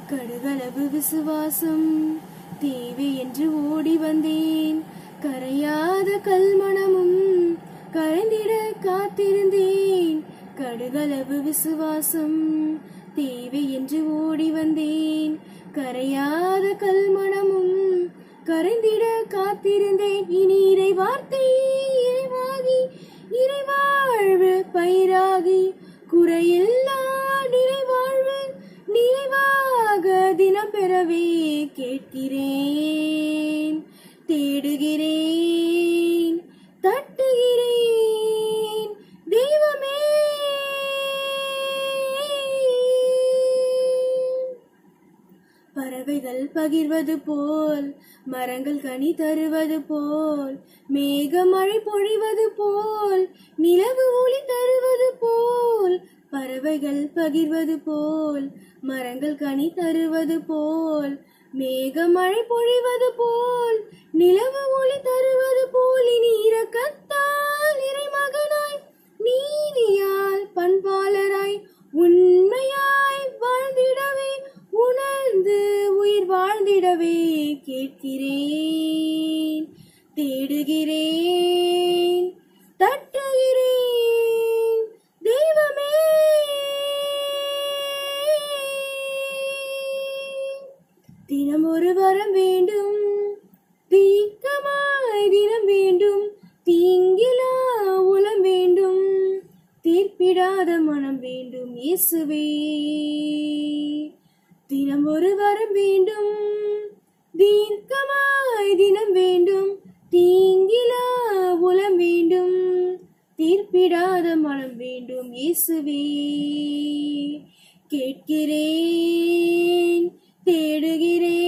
கடுகளவு விசுவாசம் தேவை என்று ஓடி வந்தேன். கரையாத கல்மணமும் கரைந்திட காத்திருந்தேன். கடுகளவு விசுவாசம் தேவை என்று ஓடி வந்தேன். கரையாத கல்மணமும் கரைந்திட காத்திருந்தேன். இனி இறை வார்த்தை இறைவாகி இறைவாழ்வு பயிராகி குறையில்லா நிறைவாழ்வு நிறைவாக தினம் பெறவே கேட்கிறேன், தேடுகிறேன், தட்டுகிறேன் தெய்வமே. பறவைகள் பகிர்வது போல், மரங்கள் கனி தருவது போல், மேகம் மழை பொழிவது போல், நிலவு ஒளி தருவது போல், பறவைகள் பகிர்வது போல், மரங்கள் கனி தருவது போல், மேகம் மழை பொழிவது போல், நிலவு ஒளி தருவது போல், இனி இரக்கத்தால் இறைமகனாய் நீதியால் பண்பாளராய் உண்மையாய் வாழ்ந்திடவே உணர்ந்து உயிர் வாழ்ந்திடவே கேட்கிறேன், தேடுகிறேன், தட்டுகிறேன் தெய்வமே. தினம் ஒரு வரம் வேண்டும், தீக்கமாய் தினம் வேண்டும், தீங்கிலா உலம் வேண்டும், தீர்ப்பிடாத மனம் வேண்டும் இயேசுவே. தினம் ஒரு வரம் வேண்டும், தீர்க்கமாய் தினம் வேண்டும், தீங்கிலா உலம் வேண்டும், தீர்ப்பிடாத மனம் வேண்டும் இயேசுவே. கேட்கிறேன், தேடுகிறேன்.